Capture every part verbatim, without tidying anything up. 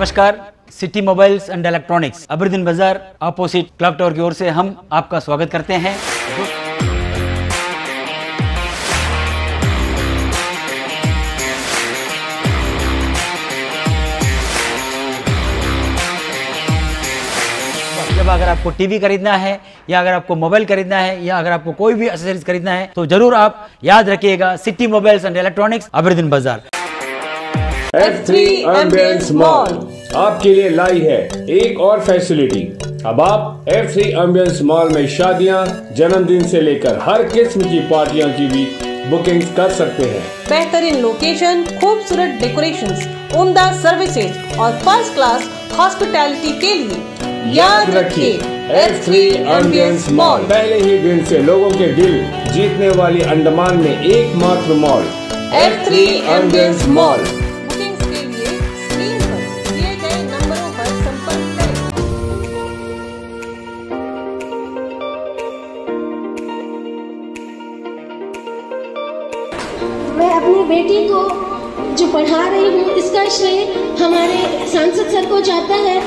नमस्कार, city mobiles and electronics Aberdeen Bazaar opposite clock tower की ओर से हम आपका स्वागत करते हैं। जब अगर आपको टीवी खरीदना है या अगर आपको मोबाइल खरीदना है या अगर आपको कोई भी एक्सेसरीज खरीदना है तो जरूर आप याद रखिएगा city mobiles and electronics Aberdeen Bazaar. F three ambience mall आपके लिए लाई है एक और फैसिलिटी। अब आप एफ थ्री एम्बियंस मॉल में शादियां, जन्मदिन से लेकर हर किस्म की पार्टियों की भी बुकिंग कर सकते हैं। बेहतरीन लोकेशन, खूबसूरत डेकोरेशंस, उम्दा सर्विसेज और फर्स्ट क्लास हॉस्पिटैलिटी के लिए याद रखिए एफ थ्री एम्बियंस मॉल। पहले ही दिन से लोगों के दिल जीतने वाली अंडमान में एकमात्र mall F three ambience mall. Bookings के लिए स्क्रीन पर दिए गए नंबरों पर संपर्क करें। मैं अपनी बेटी को जो पढ़ा रही हूँ इसका श्रेय हमारे सांसद सर को जाता है।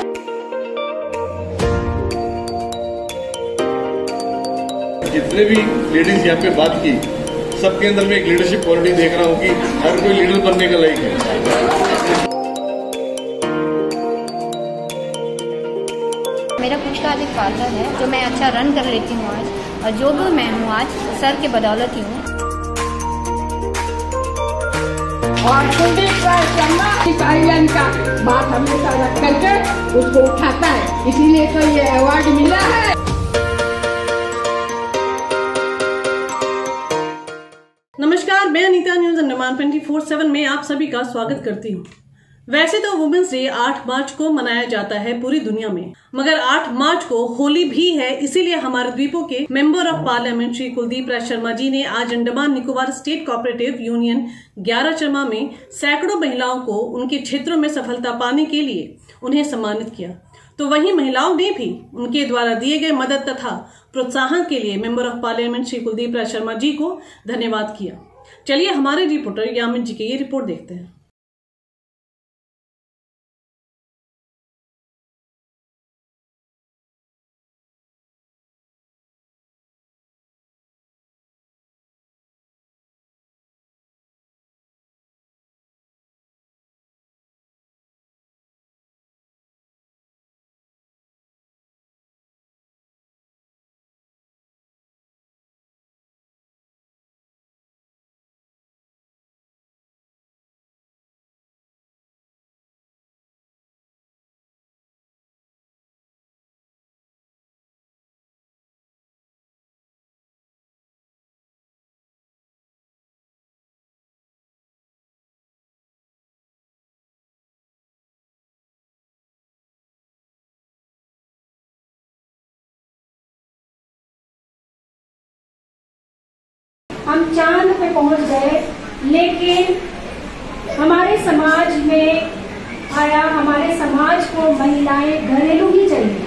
जितने भी लेडीज यहाँ पे बात की, सबके अंदर में एक लीडरशिप क्वालिटी देख रहा हूँ कि हर कोई लीडर बनने का लायक है। मेरा खुद का आज एक पार्लर है जो मैं अच्छा रन कर लेती हूँ आज, और जो भी मैं हूँ आज सर के बदौलत ही हूँ। और कुलदीप राय शर्मा इस आईलैंड का बात हमेशा रख करके उसको उठाता है, इसीलिए तो ये अवार्ड मिला है। नमस्कार, मैं Anita news Andaman twenty four seven में आप सभी का स्वागत करती हूँ। वैसे तो वुमेन्स डे आठ मार्च को मनाया जाता है पूरी दुनिया में, मगर आठ मार्च को होली भी है। इसीलिए हमारे द्वीपों के member of parliament Shri Kuldeep Rai Sharma ji ने आज Andaman Nicobar state cooperative union ग्यारह चरमा में सैकड़ों महिलाओं को उनके क्षेत्रों में सफलता पाने के लिए उन्हें सम्मानित किया। तो वहीं महिलाओं ने भी उनके द्वारा दिए गए मदद तथा प्रोत्साहन के लिए member of parliament Shri Kuldeep Rai Sharma ji को धन्यवाद किया। चलिए हमारे रिपोर्टर यामिन जी की ये रिपोर्ट देखते हैं। हम चांद पे पहुंच गए, लेकिन हमारे समाज में आया, हमारे समाज को महिलाएं घरेलू ही चाहिए।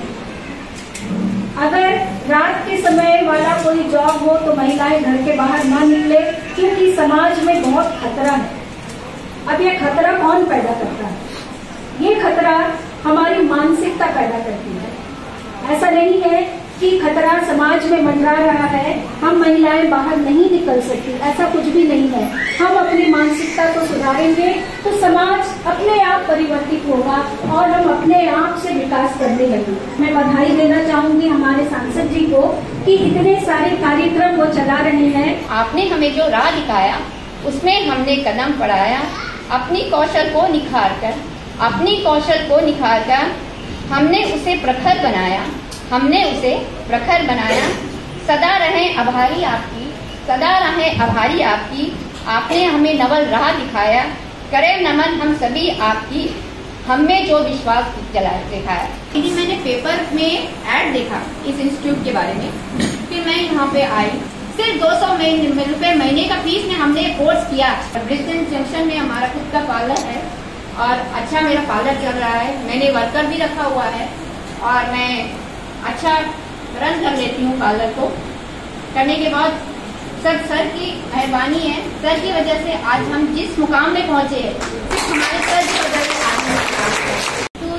अगर रात के समय वाला कोई जॉब हो तो महिलाएं घर के बाहर ना निकले, क्योंकि समाज में बहुत खतरा है। अब ये खतरा कौन पैदा करता है? ये खतरा हमारी मानसिकता पैदा करती है। ऐसा नहीं है कि खतरा समाज में मंडरा रहा है, हम महिलाएं बाहर नहीं निकल सकती, ऐसा कुछ भी नहीं है। हम अपनी मानसिकता को सुधारेंगे तो समाज अपने आप परिवर्तित होगा और हम अपने आप से विकास करने लगेंगे। मैं बधाई देना चाहूंगी हमारे सांसद जी को कि इतने सारे कार्यक्रम वो चला रहे हैं। आपने हमें जो राह दिखाया उसमें हमने कदम बढ़ाया, अपनी कौशल को निखार कर अपनी कौशल को निखार कर हमने उसे प्रखर बनाया हमने उसे प्रखर बनाया। सदा रहें आभारी आपकी, सदा रहें आभारी आपकी। आपने हमें नवल राह दिखाया, करें नमन हम सभी आपकी, हमें जो विश्वास जला दिखाया। दीदी, मैंने पेपर में ऐड देखा इस इंस्टीट्यूट के बारे में, फिर मैं यहाँ पे आई। सिर्फ दो सौ रुपए महीने का फीस में हमने कोर्स किया। ब्रिस्बेन जंक्शन में हमारा खुद का पार्लर है और अच्छा मेरा पार्लर चल रहा है। मैंने वर्कर भी रखा हुआ है और मैं अच्छा रन कर लेती हूँ पार्लर को। करने के बाद सब सर की मेहरबानी है, सर की वजह से आज हम जिस मुकाम में पहुँचे हैं सिर्फ हमारे सर की वजह से आज हम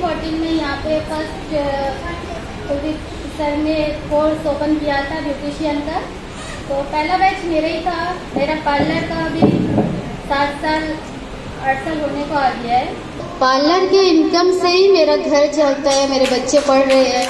फोर्टीन में यहाँ पे फर्स्ट सर ने कोर्स ओपन किया था ब्यूटिशियन का, तो पहला बैच मेरा ही था। मेरा पार्लर का अभी सात साल आठ साल होने को आ गया है। पार्लर के इनकम से ही मेरा घर चलता है, मेरे बच्चे पढ़ रहे हैं,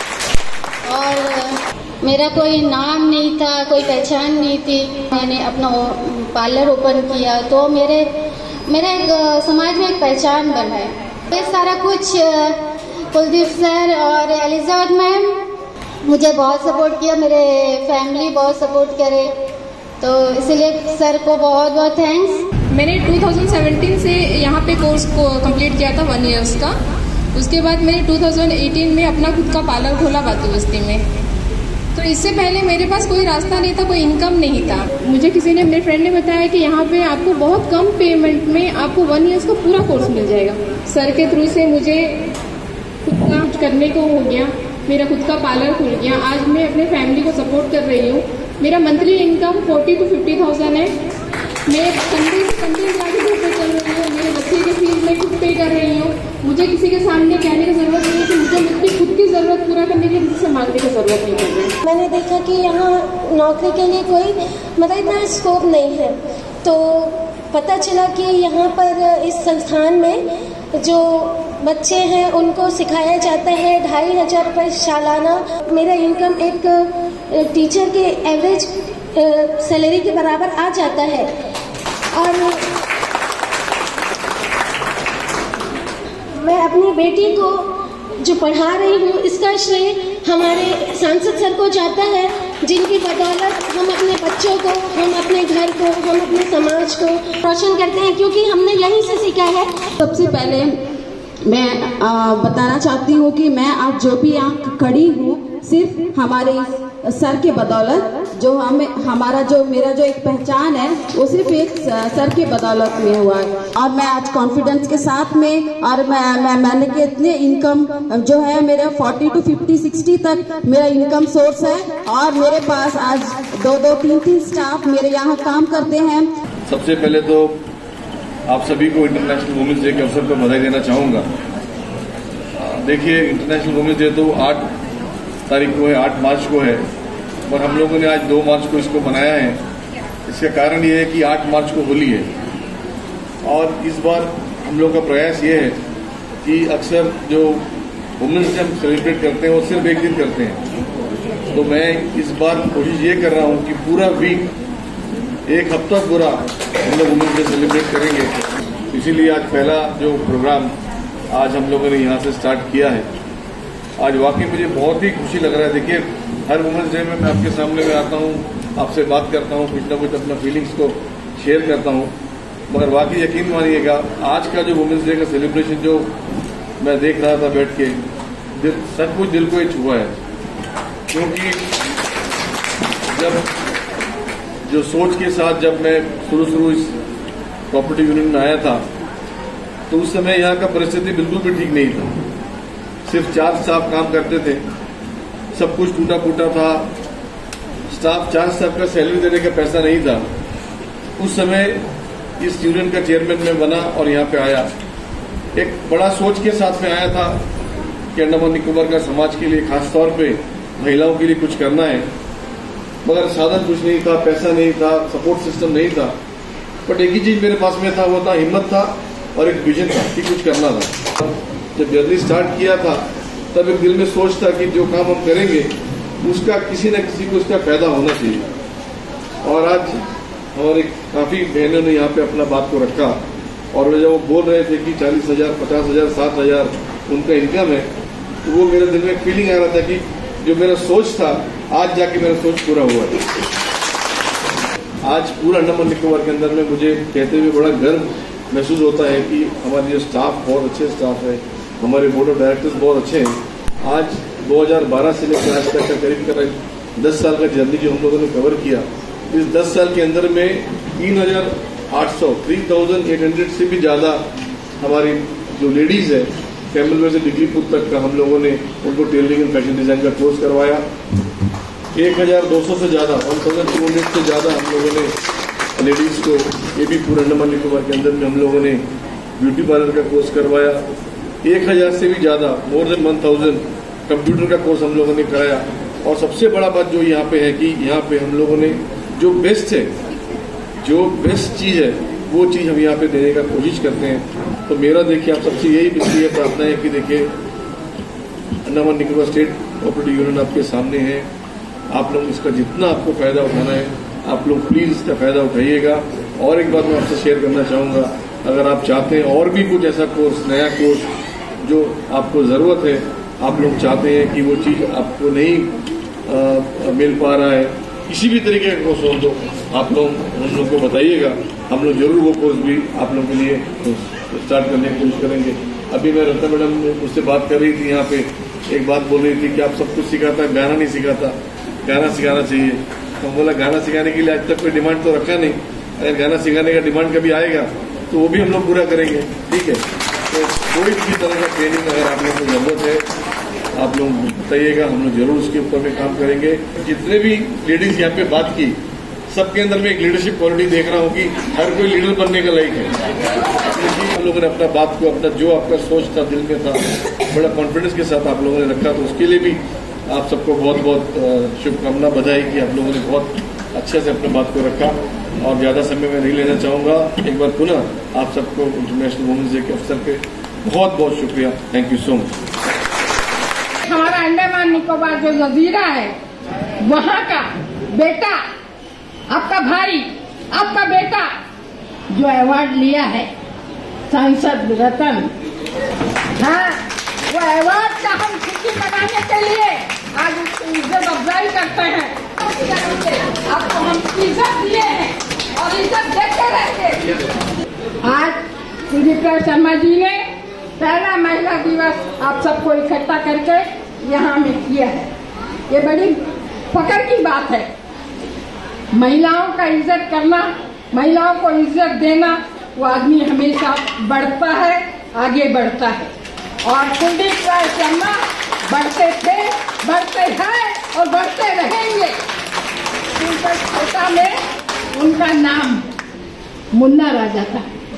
और मेरा कोई नाम नहीं था, कोई पहचान नहीं थी। मैंने अपना पार्लर ओपन किया तो मेरे मेरे एक समाज में एक पहचान बना है। ये सारा कुछ कुलदीप सर और एलिजाबेथ मैम मुझे बहुत सपोर्ट किया, मेरे फैमिली बहुत सपोर्ट करे, तो इसीलिए सर को बहुत बहुत थैंक्स। मैंने दो हज़ार सत्रह से यहाँ पे कोर्स को कंप्लीट किया था वन ईयर्स का। उसके बाद मैंने दो हज़ार अठारह में अपना खुद का पार्लर खोला बातू बस्ती में। तो इससे पहले मेरे पास कोई रास्ता नहीं था, कोई इनकम नहीं था। मुझे किसी ने, मेरे फ्रेंड ने बताया कि यहाँ पे आपको बहुत कम पेमेंट में आपको वन ईयर्स का पूरा कोर्स मिल जाएगा। सर के थ्रू से मुझे खुद का कुछ करने को हो गया, मेरा खुद का पार्लर खुल गया। आज मैं अपने फैमिली को सपोर्ट कर रही हूँ। मेरा monthly income forty to fifty thousand है। मैं संडे से संडे जाके घर पे चल रही हूँ, मेरे बच्चे के फीस मैं खुद पे कर रही हूँ। मुझे किसी के सामने कहने की जरूरत नहीं है कि मुझे अपनी खुद की जरूरत पूरा करने के लिए किसी से मांगने की जरूरत नहीं पड़ रही। मैंने देखा कि यहाँ नौकरी के लिए कोई मतलब इतना स्कोप नहीं है, तो पता चला कि यहाँ पर इस संस्थान में जो बच्चे हैं उनको सिखाया जाता है। ढाई हजार रुपये सालाना मेरा इनकम एक टीचर के एवरेज सैलरी के बराबर आ जाता है। और मैं अपनी बेटी को जो पढ़ा रही हूँ, इसका श्रेय हमारे सांसद सर को जाता है, जिनकी बदौलत हम अपने बच्चों को, हम अपने घर को, हम अपने समाज को रोशन करते हैं, क्योंकि हमने यहीं से सीखा है। सबसे पहले मैं आ, बताना चाहती हूँ कि मैं आज जो भी यहाँ खड़ी हूँ सिर्फ हमारे सर के बदौलत, जो हमें हमारा जो मेरा जो एक पहचान है वो सिर्फ एक सर के बदौलत में हुआ है। और मैं आज कॉन्फिडेंस के साथ में, और मैं, मैं मैंने के इतने इनकम जो है मेरे फोर्टी टू फिफ्टी सिक्सटी तक मेरा इनकम सोर्स है, और मेरे पास आज दो दो तीन तीन स्टाफ मेरे यहाँ काम करते हैं। सबसे पहले तो आप सभी को इंटरनेशनल वुमेन्स डे के अवसर पर बधाई देना चाहूँगा। देखिए, इंटरनेशनल वुमेन्स डे तो आठ तारीख को है, आठ मार्च को है, और हम लोगों ने आज दो मार्च को इसको बनाया है। इसका कारण ये है कि आठ मार्च को होली है, और इस बार हम लोग का प्रयास ये है कि अक्सर जो वुमेन्स डे हम सेलिब्रेट करते हैं वो सिर्फ एक दिन करते हैं। तो मैं इस बार कोशिश ये कर रहा हूँ कि पूरा वीक, एक हफ्ता पूरा हम लोग वुमेन्स डे सेलिब्रेट करेंगे। इसीलिए आज पहला जो प्रोग्राम आज हम लोगों ने यहाँ से स्टार्ट किया है। आज वाकई मुझे बहुत ही खुशी लग रहा है। देखिए, हर वुमेन्स डे में मैं आपके सामने में आता हूँ, आपसे बात करता हूँ, कुछ ना कुछ अपना फीलिंग्स को शेयर करता हूँ, मगर वाकई यकीन मानिएगा आज का जो वुमेन्स डे का सेलिब्रेशन जो मैं देख रहा था बैठ के, दिल सचमुच दिल को ही छुआ है। क्योंकि जब जो सोच के साथ जब मैं शुरू शुरू इस कोऑपरेटिव यूनियन में आया था, तो उस समय यहाँ का परिस्थिति बिल्कुल भी ठीक नहीं था। सिर्फ चार स्टाफ काम करते थे, सब कुछ टूटा फूटा था। स्टाफ चार स्टाफ का सैलरी देने का पैसा नहीं था। उस समय इस यूनियन का चेयरमैन में बना और यहाँ पे आया, एक बड़ा सोच के साथ में आया था कि अंडमान निकोबार का समाज के लिए, खास तौर पे महिलाओं के लिए कुछ करना है। मगर साधन कुछ नहीं था, पैसा नहीं था, सपोर्ट सिस्टम नहीं था। बट एक ही चीज मेरे पास में था, वो था हिम्मत था और एक विजन था कि कुछ करना था। जब जर्नी स्टार्ट किया था तब एक दिल में सोच था कि जो काम हम करेंगे उसका किसी न किसी को उसका फायदा होना चाहिए। और आज हमारे काफी बहनों ने यहाँ पे अपना बात को रखा, और जब वो बोल रहे थे कि चालीस हजार पचास हजार साठ हजार उनका इनकम है, तो वो मेरे दिल में एक फीलिंग आ रहा था कि जो मेरा सोच था आज जाके मेरा सोच पूरा हुआ है। आज पूरा अंडमान निकोबार के अंदर में मुझे कहते हुए बड़ा गर्व महसूस होता है कि हमारे जो स्टाफ बहुत अच्छे स्टाफ है, हमारे बोर्ड ऑफ डायरेक्टर्स बहुत अच्छे हैं। आज दो हज़ार बारह से लेकर आज तक का करीब करीब दस साल का जर्नी जो हम लोगों ने कवर किया, इस दस साल के अंदर में तीन हजार आठ सौ थ्री थाउजेंड एट हंड्रेड से भी ज़्यादा हमारी जो लेडीज है, कैमल वेयर से डिग्रीपुर तक का हम लोगों ने उनको टेलरिंग एंड फैशन डिजाइन का कोर्स करवाया। एक हजार दो सौ से ज़्यादा वन थाउजेंड टू हंड्रेड से ज़्यादा हम लोगों ने लेडीज को, ये भी पूरे अंडमान निकोबार के अंदर में हम लोगों ने ब्यूटी पार्लर का कोर्स करवाया। एक हजार से भी ज़्यादा, more than one thousand computer का कोर्स हम लोगों ने कराया। और सबसे बड़ा बात जो यहाँ पे है कि यहाँ पे हम लोगों ने जो बेस्ट है, जो बेस्ट चीज़ है, वो चीज़ हम यहाँ पे देने का कोशिश करते हैं। तो मेरा देखिए आप सबसे यही इसलिए प्रार्थना है कि देखिए Andaman Nicobar state cooperative union आपके सामने है। आप लोग इसका जितना आपको फायदा उठाना है, आप लोग प्लीज इसका फायदा उठाइएगा। और एक बात मैं आपसे शेयर करना चाहूँगा, अगर आप चाहते हैं और भी कुछ ऐसा कोर्स, नया कोर्स जो आपको ज़रूरत है, आप लोग चाहते हैं कि वो चीज़ आपको नहीं आ, मिल पा रहा है, किसी भी तरीके का कोर्स हो तो आप लोग हम लोग को बताइएगा। हम लोग जरूर वो कोर्स भी आप लोगों के लिए स्टार्ट करने की कोशिश करेंगे। अभी मैं रत्ना मैडम मुझसे बात कर रही थी, यहाँ पे एक बात बोल रही थी कि आप सब कुछ सिखाता है, गाना नहीं सिखाता, गाना सिखाना चाहिए। तो बोला गाना सिखाने के लिए आज तक कोई डिमांड तो रखा नहीं, अगर गाना सिखाने का डिमांड कभी आएगा तो वो भी हम लोग पूरा करेंगे, ठीक है। तो कोई भी तरह का ट्रेनिंग अगर आप लोगों को जरूरत है, आप लोग बताइएगा, हम लोग जरूर उसके ऊपर में काम करेंगे। जितने भी लेडीज यहाँ पे बात की, सबके अंदर में एक लीडरशिप क्वालिटी देख रहा हूँ कि हर कोई लीडर बनने का लायक है। हम लोगों ने अपना बात को, अपना जो आपका सोच था, दिल में था, बड़ा कॉन्फिडेंस के साथ आप लोगों ने रखा। तो उसके लिए भी आप सबको बहुत बहुत शुभकामना, बधाई कि आप लोगों ने बहुत अच्छे से अपने बात को रखा। और ज़्यादा समय में नहीं लेना चाहूँगा। एक बार पुनः आप सबको इंटरनेशनल वुमेन्स डे के अवसर पे बहुत बहुत शुक्रिया। Thank you so much. हमारा अंडमान निकोबार जो जजीरा है, वहाँ का बेटा, आपका भाई, आपका बेटा जो अवार्ड लिया है सांसद रतन, हाँ, वो अवार्ड का हम खुशी मनाने के लिए आज उसकी इज्जत अफजाई करते हैं। आपको हम इज्जत दिए हैं और इज्जत देते रहेंगे। आज सुदीप्ता शर्मा जी ने पहला महिला दिवस आप सबको इकट्ठा करके यहाँ में किया है। ये बड़ी फख्र की बात है। महिलाओं का इज्जत करना, महिलाओं को इज्जत देना, वो आदमी हमेशा बढ़ता है, आगे बढ़ता है। और कुलदीप राय शर्मा बढ़ते थे, बढ़ते हैं और बढ़ते रहेंगे। कोटा में उनका नाम मुन्ना राजा था।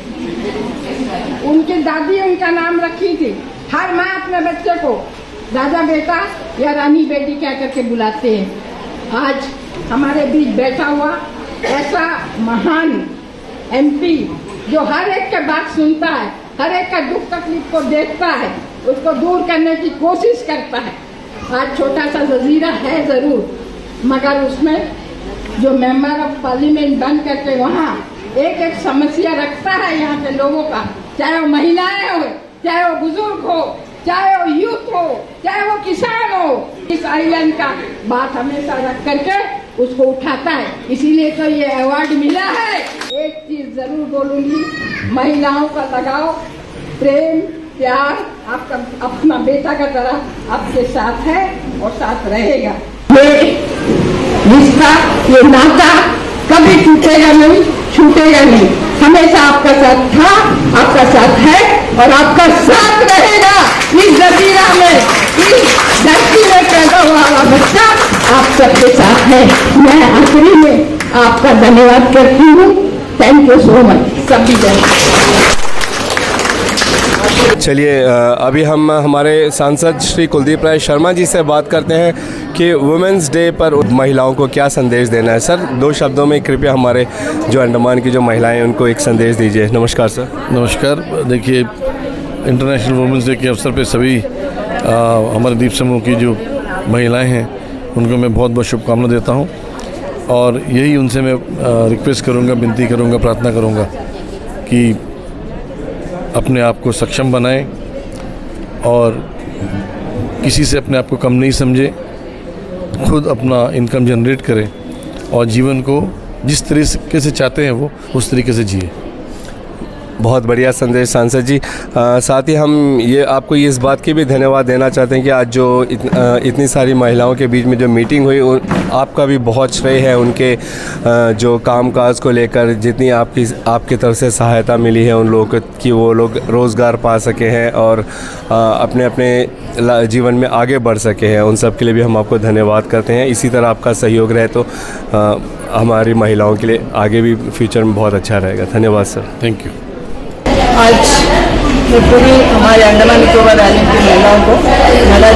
उनकी दादी उनका नाम रखी थी। हर माँ अपने बच्चे को राजा बेटा या रानी बेटी कह करके बुलाते हैं। आज हमारे बीच बैठा हुआ ऐसा महान एमपी जो हर एक की बात सुनता है, हर एक का दुख तकलीफ को देखता है, उसको दूर करने की कोशिश करता है। आज छोटा सा जजीरा है जरूर, मगर उसमें जो मेंबर ऑफ पार्लियामेंट बन करके वहाँ एक एक समस्या रखता है यहाँ के लोगों का, चाहे वो महिलाएं हो, चाहे वो बुजुर्ग हो, चाहे वो यूथ हो, चाहे वो किसान हो, इस आइलैंड का बात हमेशा रख करके उसको उठाता है। इसीलिए तो ये अवार्ड मिला है। एक चीज जरूर बोलूंगी, महिलाओं का लगाव, प्रेम, प्यार आपका अपना बेटा का तरह आपके साथ है और साथ रहेगा। ये रिश्ता, ये नाता कभी टूटेगा नहीं, छूटेगा नहीं, हमेशा आपका साथ था, आपका साथ है और आपका साथ रहेगा। इस जजीरा में, इस धरती में पैदा हुआ हुआ बच्चा आप सबके साथ है। मैं आखिरी में आपका धन्यवाद करती हूँ। थैंक यू सो मच सभी जन। चलिए अभी हम हमारे सांसद श्री कुलदीप राय शर्मा जी से बात करते हैं कि वुमेंस डे पर महिलाओं को क्या संदेश देना है। सर, दो शब्दों में कृपया हमारे जो अंडमान की जो महिलाएं उनको एक संदेश दीजिए। नमस्कार सर। नमस्कार। देखिए, इंटरनेशनल वुमेंस डे के अवसर पर सभी आ, हमारे द्वीप समूह की जो महिलाएं हैं उनको मैं बहुत बहुत शुभकामना देता हूं और यही उनसे मैं रिक्वेस्ट करूंगा, विनती करूंगा, प्रार्थना करूंगा कि अपने आप को सक्षम बनाएं और किसी से अपने आप को कम नहीं समझें, खुद अपना इनकम जनरेट करें और जीवन को जिस तरीके से चाहते हैं वो उस तरीके से जिए। बहुत बढ़िया संदेश सांसद जी। आ, साथ ही हम ये आपको ये इस बात की भी धन्यवाद देना चाहते हैं कि आज जो इत, आ, इतनी सारी महिलाओं के बीच में जो मीटिंग हुई, आपका भी बहुत श्रेय है उनके आ, जो कामकाज को लेकर, जितनी आपकी आपकी तरफ से सहायता मिली है उन लोगों की, वो लोग रोज़गार पा सके हैं और आ, अपने अपने जीवन में आगे बढ़ सके हैं। उन सब के लिए भी हम आपको धन्यवाद करते हैं। इसी तरह आपका सहयोग रहे तो आ, हमारी महिलाओं के लिए आगे भी फ्यूचर में बहुत अच्छा रहेगा। धन्यवाद सर। Thank you. आज मैं पूरी हमारे अंडमान निकोबार आइलैंड की महिलाओं को महिला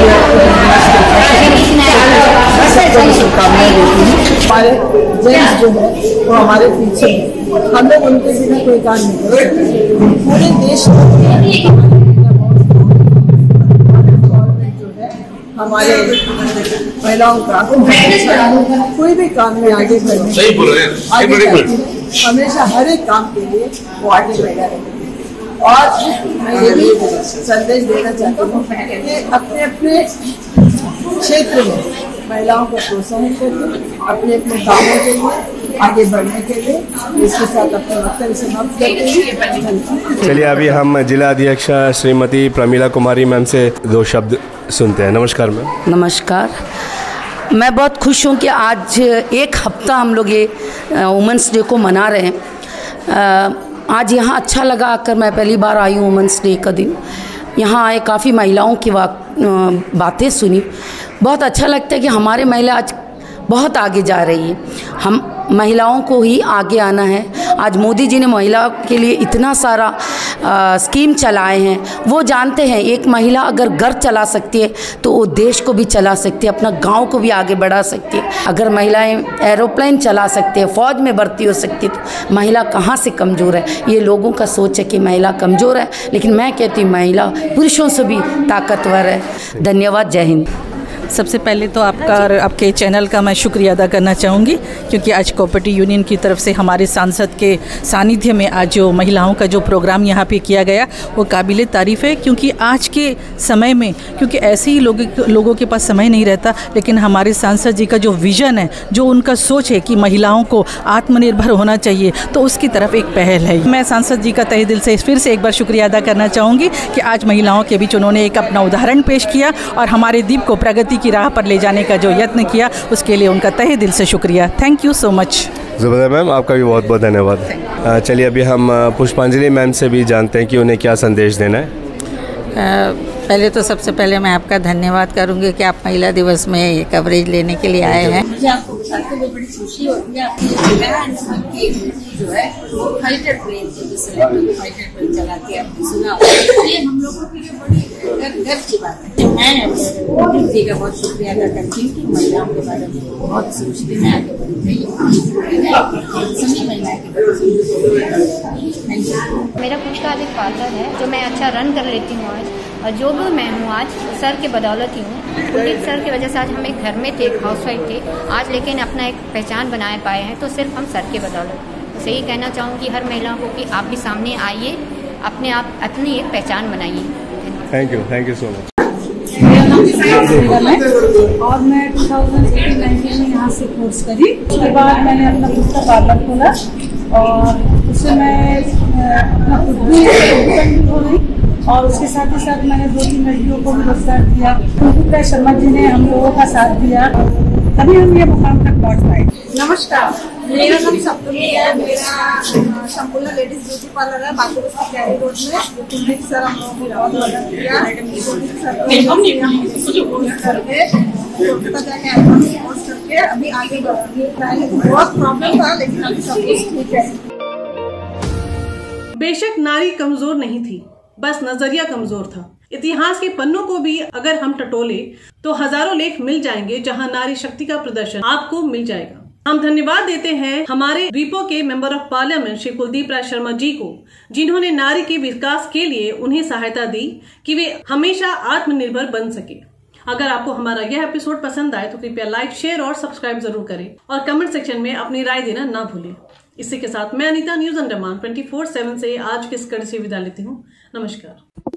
सबको शुभकामनाएं देती हूँ। हमारे जेंट्स जो है वो हमारे पीछे हैं, हम लोग उनके बिना कोई काम नहीं कर सकते। पूरे देश जो है हमारे महिलाओं का कोई भी काम में आगे बढ़ने हमेशा हर एक काम के लिए वो आगे बढ़ा रहती है। और मैं ये भी संदेश देना चाहती हूँ कि अपने अपने क्षेत्र में महिलाओं को प्रोत्साहित करके अपने अपने कामों के लिए आगे बढ़ने के लिए इसके साथ अपने वक्तव्य समाप्त करते हैं। चलिए अभी हम जिला अध्यक्ष श्रीमती प्रमीला कुमारी मैम से दो शब्द सुनते हैं। नमस्कार मैम। नमस्कार। मैं बहुत खुश हूँ कि आज एक हफ्ता हम लोग ये वुमेंस डे को मना रहे हैं। आज यहाँ अच्छा लगा आकर, मैं पहली बार आई हूँ वुमेंस डे का दिन। यहाँ आए काफ़ी महिलाओं की बातें सुनी, बहुत अच्छा लगता है कि हमारे महिला आज बहुत आगे जा रही है। हम महिलाओं को ही आगे आना है। आज मोदी जी ने महिला के लिए इतना सारा आ, स्कीम चलाए हैं। वो जानते हैं एक महिला अगर घर चला सकती है तो वो देश को भी चला सकती है, अपना गांव को भी आगे बढ़ा सकती है। अगर महिलाएं एरोप्लेन चला सकती है, फौज में भर्ती हो सकती है, तो महिला कहाँ से कमज़ोर है। ये लोगों का सोच है कि महिला कमज़ोर है, लेकिन मैं कहती हूँ महिला पुरुषों से भी ताकतवर है। धन्यवाद। जय हिंद। सबसे पहले तो आपका और आपके चैनल का मैं शुक्रिया अदा करना चाहूँगी, क्योंकि आज कोऑपरेटिव यूनियन की तरफ से हमारे सांसद के सानिध्य में आज जो महिलाओं का जो प्रोग्राम यहाँ पे किया गया वो काबिले तारीफ़ है। क्योंकि आज के समय में, क्योंकि ऐसे ही लोग लोगों के पास समय नहीं रहता, लेकिन हमारे सांसद जी का जो विज़न है, जो उनका सोच है कि महिलाओं को आत्मनिर्भर होना चाहिए, तो उसकी तरफ एक पहल है। मैं सांसद जी का तहे दिल से फिर से एक बार शुक्रिया अदा करना चाहूँगी कि आज महिलाओं के बीच उन्होंने एक अपना उदाहरण पेश किया और हमारे द्वीप को प्रगति की राह पर ले जाने का जो यत्न किया, उसके लिए उनका तहे दिल से शुक्रिया। Thank you so much. Zubaida ma'am, आपका भी बहुत बहुत धन्यवाद। चलिए अभी हम पुष्पांजलि मैम से भी जानते हैं कि उन्हें क्या संदेश देना है। आ, पहले तो सबसे पहले मैं आपका धन्यवाद करूंगी कि आप महिला दिवस में ये कवरेज लेने के लिए आए हैं। मुझे आपको बताते हुए बड़ी खुशी होती है। आपकी जो है वो फाइटर प्लेन फाइटर प्लेन चलाती है, आपने सुना, ये हम लोगों के लिए बड़ी गर्व की बात है। मैं मोदी जी का बहुत शुक्रिया अदा करती हूँ कि महिलाओं के बारे में बहुत सोचती मैं आगे बढ़ी सभी महिलाएं। मेरा खुद का एक पार्लर है जो मैं अच्छा रन कर लेती हूँ आज, और जो भी मैं हूँ आज सर के बदौलत ही हूँ। कुलदीप सर की वजह से आज हम एक घर में थे, एक हाउसवाइफ थे, आज लेकिन अपना एक पहचान बनाए पाए हैं, तो सिर्फ हम सर के बदौलत। तो यही कहना चाहूँगी हर महिला को कि आप भी सामने आइए, अपने आप अपनी एक पहचान बनाइए। Thank you, thank you so much. मेरा नाम है और मैं टू थाउजेंड एटीन नाइनटीन में यहाँ से कोर्स करी। उसके बाद मैंने अपना खुद का पार्लर खोला और उससे मैं अपना खुद भी इंडिपेंडेंट हो गई, और उसके साथ ही साथ मैंने दो तीन लड़कियों को भी रोजगार दिया। कुलदीप शर्मा जी ने हम लोगों का साथ दिया, तभी हम ये मुकाम तक पहुँच पाए। नमस्कार, मेरा नाम सप्तमी है। मेरा संपूर्ण लेडीज ब्यूटी पार्लर है बाकी कैरी रोड में। कुलदीप सर हम लोगों को बहुत मदद किया। करके अभी आगे बढ़ेंगे। पहले बहुत प्रॉब्लम था, लेकिन अभी सब कुछ ठीक है। बेशक नारी कमजोर नहीं थी, बस नजरिया कमजोर था। इतिहास के पन्नों को भी अगर हम टटोले तो हजारों लेख मिल जाएंगे जहां नारी शक्ति का प्रदर्शन आपको मिल जाएगा। हम धन्यवाद देते हैं हमारे द्वीपों के member of parliament Shri Kuldeep Rai Sharma ji को, जिन्होंने नारी के विकास के लिए उन्हें सहायता दी कि वे हमेशा आत्मनिर्भर बन सके। अगर आपको हमारा यह एपिसोड पसंद आए तो कृपया लाइक, शेयर और सब्सक्राइब जरूर करें और कमेंट सेक्शन में अपनी राय देना ना भूलें। इसी के साथ मैं Anita news Andaman twenty four seven से आज के इस कड़ी से विदा लेती हूँ। नमस्कार।